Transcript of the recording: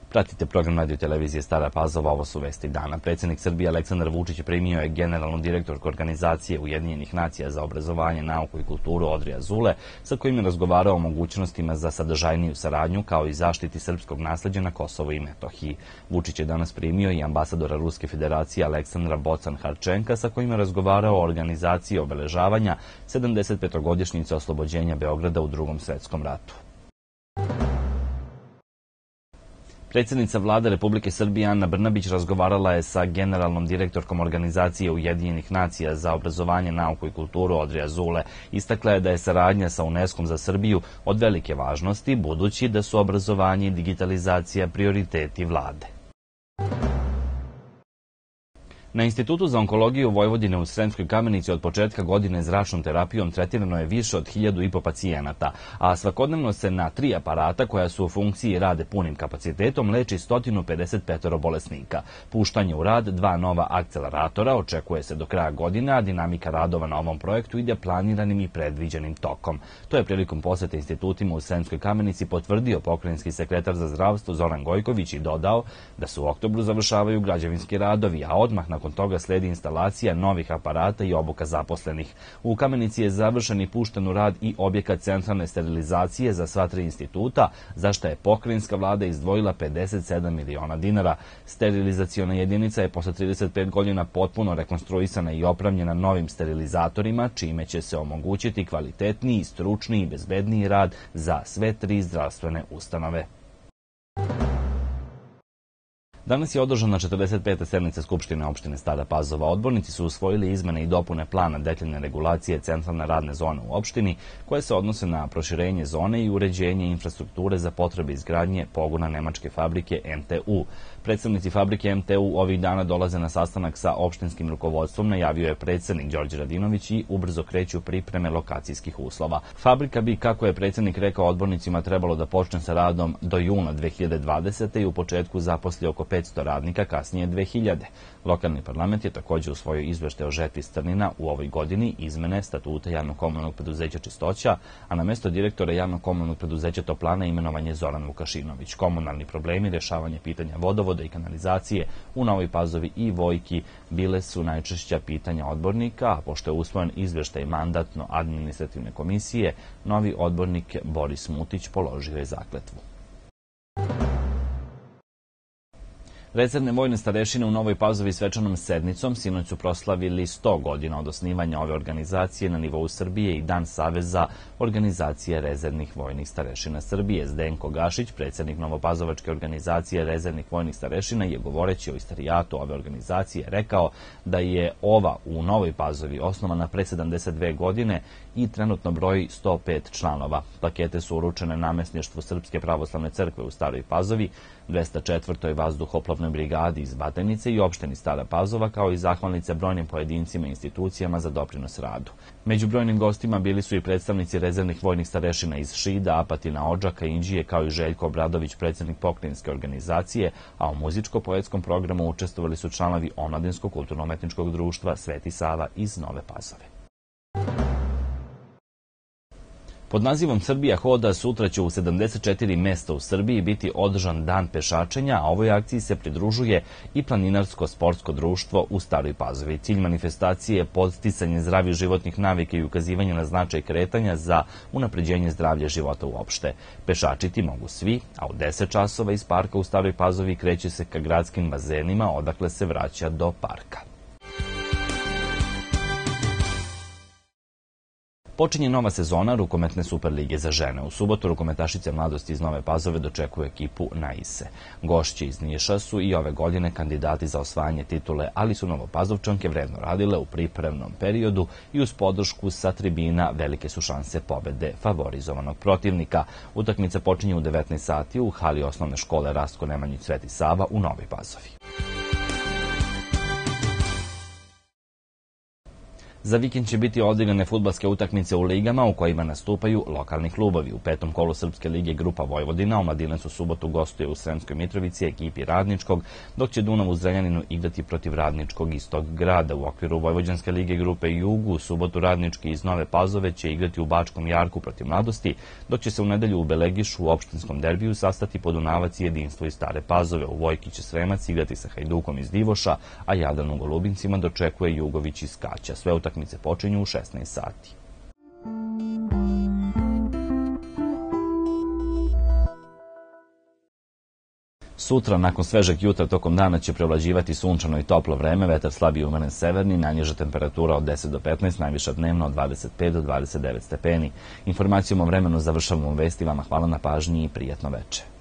Pratite program radio televizije Stara Pazova, ovo su vesti dana. Predsjednik Srbije Aleksandar Vučić primio je generalnu direktorku Organizacije Ujedinjenih nacija za obrazovanje, nauku i kulturu Audrey Azoulay, sa kojim je razgovarao o mogućnostima za sadržajniju saradnju kao i zaštiti srpskog nasleđa na Kosovu i Metohiji. Vučić je danas primio i ambasadora Ruske federacije Aleksandra Bocan-Harčenka, sa kojim je razgovarao o organizaciji obeležavanja 75-godišnjice oslobođenja Beograda u Drugom svetskom ratu. Predsjednica Vlade Republike Srbije Ana Brnabić razgovarala je sa generalnom direktorkom Organizacije Ujedinjenih nacija za obrazovanje, nauku i kulturu Audrey Azoulay. Istakla je da je saradnja sa UNESCO-om za Srbiju od velike važnosti, budući da su obrazovanje i digitalizacija prioriteti Vlade. Na Institutu za onkologiju Vojvodine u Sremskoj Kamenici od početka godine zračnom terapijom tretirano je više od 1.500 pacijenata, a svakodnevno se na 3 aparata koja su u funkciji i rade punim kapacitetom leči 155 bolesnika. Puštanje u rad 2 nova akceleratora očekuje se do kraja godine, a dinamika radova na ovom projektu ide planiranim i predviđenim tokom. To je prilikom posete institutima u Sremskoj Kamenici potvrdio pokrajinski sekretar za zdravstvo Zoran Gojković i dodao da se u oktobru završavaju građevinski radovi, a odmah nakon toga sledi instalacija novih aparata i obuka zaposlenih. U Kamenici je završen i pušten u rad i objekat centralne sterilizacije za sva 3 instituta, za što je pokrajinska vlada izdvojila 57 miliona dinara. Sterilizaciona jedinica je posle 35 godina potpuno rekonstruisana i opremljena novim sterilizatorima, čime će se omogućiti kvalitetniji, stručniji i bezbedniji rad za sve 3 zdravstvene ustanove. Danas je održana 45. sednica Skupštine opštine Stara Pazova. Odbornici su usvojili izmene i dopune plana detaljne regulacije centralne radne zone u opštini, koje se odnose na proširenje zone i uređenje infrastrukture za potrebe izgradnje pogona nemačke fabrike MTU. Predstavnici fabrike MTU ovih dana dolaze na sastanak sa opštinskim rukovodstvom, najavio je predsjednik Đorđe Radinović, i ubrzo kreću pripreme lokacijskih uslova. Fabrika bi, kako je predsjednik rekao odbornicima, trebalo da počne sa radom do juna 2020. i u početku zaposli oko 500 radnika, kasnije 2000. Lokalni parlament je također usvojio izveštaj o žetvi strnina u ovoj godini, izmene statuta javno-komunalnog preduzeća Čistoća, a na mesto direktora javno-komunalnog preduzeća Toplana imenovan je Zoran Vukašinović. Komunalni problemi, rješavanje pitanja vodovoda i kanalizacije u Novoj Pazovi i Vojki bile su najčešća pitanja odbornika, a pošto je usvojen izveštaj mandatno-administrativne komisije, novi odbornik Boris Mutić položio je zakletvu. Rezervne vojne starešine u Novoj Pazovi svečanom sednicom sinoć su proslavili 100 godina od osnivanja ove organizacije na nivou Srbije i Dan Saveza organizacije rezervnih vojnih starešina Srbije. Zdenko Gašić, predsjednik Novopazovačke organizacije rezervnih vojnih starešina, je govoreći o istorijatu ove organizacije rekao da je ova u Novoj Pazovi osnovana pre 72 godine i trenutno broji 105 članova. Plakete su uručene namjesništvu Srpske pravoslavne crkve u Staroj Pazovi, 204. vazduhoplovnoj brigadi iz Batajnice i opštini Stara Pazova, kao i zahvalnice brojnim pojedincima i institucijama za doprinos radu. Među brojnim gostima bili su i predstavnici rezervnih vojnih starešina iz Šida, Apatina, Odžaka, Inđije, kao i Željko Obradović, predsjednik pokrajinske organizacije, a u muzičko-poetskom programu učestvovali su članovi Omladinskog kulturno-umetničkog društva Sveti Sava iz Nove Pazove. Pod nazivom Srbija hoda sutra će u 74 mesta u Srbiji biti održan dan pešačenja, a ovoj akciji se pridružuje i Planinarsko-sportsko društvo u Staroj Pazovi. Cilj manifestacije je podsticanje zdravih životnih navika i ukazivanje na značaj kretanja za unapređenje zdravlja života uopšte. Pešačiti mogu svi, a u 10 časova iz parka u Staroj Pazovi kreće se ka gradskim bazenima, odakle se vraća do parka. Počinje nova sezona rukometne Superlige za žene. U subotu rukometašice mladosti iz Nove Pazove dočekuju ekipu Naise. Gošće iz Niša su i ove godine kandidati za osvajanje titule, ali su Novopazovčanke vredno radile u pripremnom periodu i uz podršku sa tribina velike su šanse pobede favorizovanog protivnika. Utakmica počinje u 19 sati u hali osnovne škole Rastko Nemanjić Sveti Sava u Novoj Pazovi. Za vikend će biti odigrane fudbalske utakmice u ligama u kojima nastupaju lokalni klubovi. U petom kolu Srpske lige Grupa Vojvodina Omladinac u subotu gostuje u Sremskoj Mitrovici ekipi Radničkog, dok će Dunav u Zrenjaninu igrati protiv Radničkog iz tog grada. U okviru Vojvođanske lige Grupe Jugu u subotu Radnički iz Nove Pazove će igrati u Bačkom Jarku protiv Mladosti, dok će se u nedelju u Belegišu u opštinskom derbiju sastati Podunavac i Jedinstvo iz Stare Pazove. U Vojki će Sremac igrati sa Hajdukom iz Divoša, a Jadran u Golubincima dočekuje Jugović iz Kaća. Sve utakmice počinju u 16 sati. Sutra, nakon svežeg jutra, tokom dana će prevlađivati sunčano i toplo vreme, vetar slabiji umeren severni, najniža temperatura od 10 do 15, najviša dnevno od 25 do 29 stepeni. Informacijom o vremenu završavamo vesti, vama hvala na pažnji i prijatno veče.